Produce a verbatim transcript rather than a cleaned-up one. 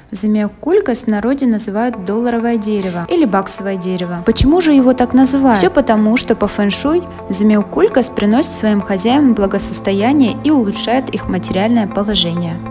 Замиокулькас в народе называют долларовое дерево или баксовое дерево. Почему же его так называют? Все потому, что по фэн-шуй замиокулькас приносит своим хозяевам благосостояние и улучшает их материальное положение.